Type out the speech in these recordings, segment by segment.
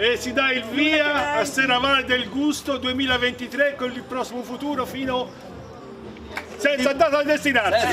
e si dà il via a Serravalle del Gusto 2023 con il prossimo futuro fino senza data da destinarsi.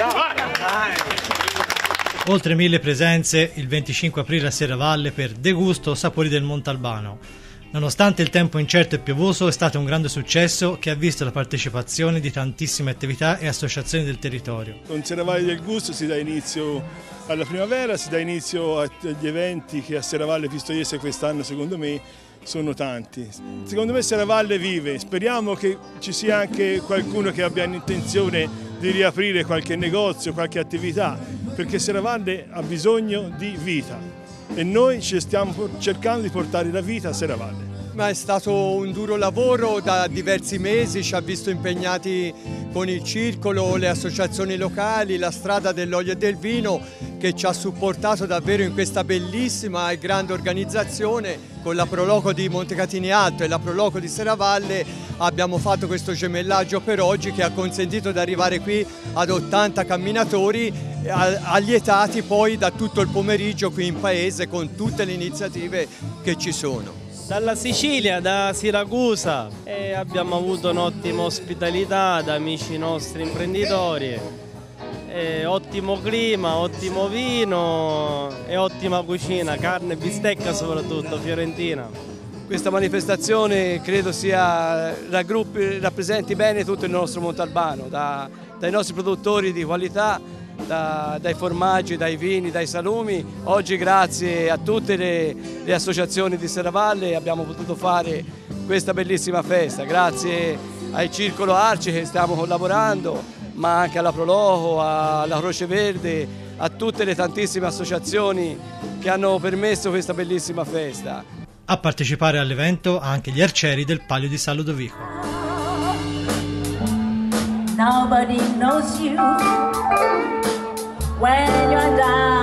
Oltre 1000 presenze il 25 aprile a Serravalle per De Gusto Sapori del Montalbano. Nonostante il tempo incerto e piovoso, è stato un grande successo che ha visto la partecipazione di tantissime attività e associazioni del territorio. Con Serravalle del Gusto si dà inizio alla primavera, si dà inizio agli eventi che a Serravalle Pistoiese quest'anno secondo me sono tanti. Secondo me Serravalle vive, speriamo che ci sia anche qualcuno che abbia intenzione di riaprire qualche negozio, qualche attività, perché Serravalle ha bisogno di vita. E noi ci stiamo cercando di portare la vita a Serravalle. Ma è stato un duro lavoro da diversi mesi, ci ha visto impegnati con il circolo, le associazioni locali, la strada dell'olio e del vino che ci ha supportato davvero in questa bellissima e grande organizzazione. Con la Proloco di Montecatini Alto e la Proloco di Serravalle abbiamo fatto questo gemellaggio per oggi che ha consentito di arrivare qui ad 80 camminatori allietati poi da tutto il pomeriggio qui in paese con tutte le iniziative che ci sono. Dalla Sicilia, da Siracusa, e abbiamo avuto un'ottima ospitalità da amici nostri imprenditori, ottimo clima, ottimo vino e ottima cucina, carne e bistecca soprattutto, fiorentina. Questa manifestazione credo rappresenti bene tutto il nostro Montalbano, dai nostri produttori di qualità, dai formaggi, dai vini, dai salumi. Oggi grazie a tutte le associazioni di Serravalle abbiamo potuto fare questa bellissima festa, grazie al Circolo Arci che stiamo collaborando, ma anche alla Proloco, alla Croce Verde, a tutte le tantissime associazioni che hanno permesso questa bellissima festa. A partecipare all'evento anche gli arcieri del Palio di San Ludovico. Nobody knows you when you're down.